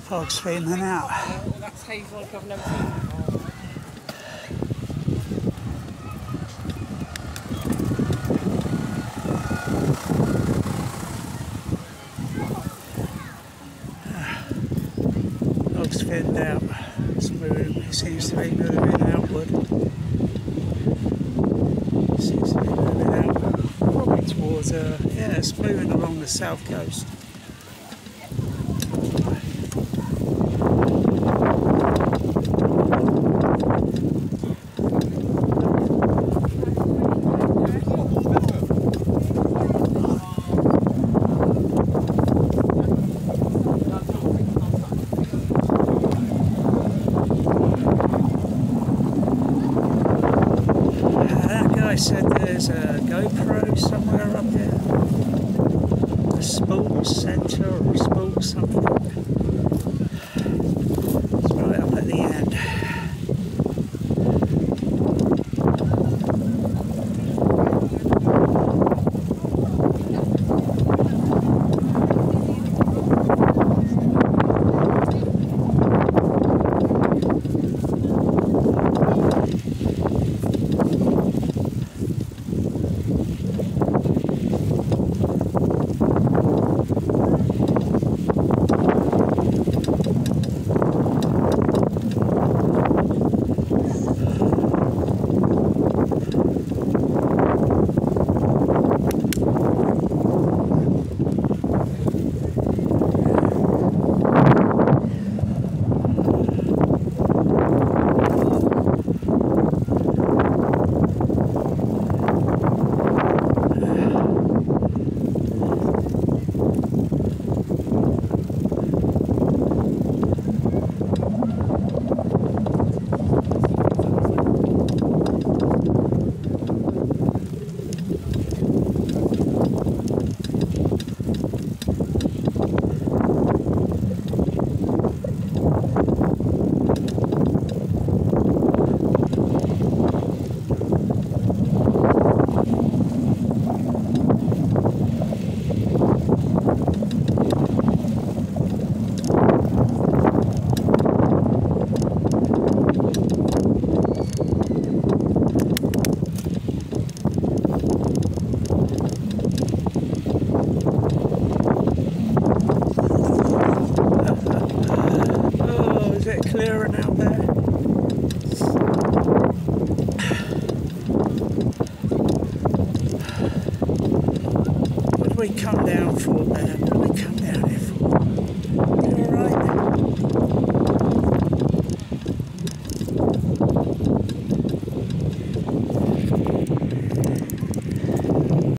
Fog's feeling out. That's hazel like I've never seen. Fog's thinned out. It's moving. It seems to be moving outward. It seems to be moving out. Probably towards, yeah, it's moving along the south coast. I said there's a GoPro somewhere up there, a sports centre or a sports something.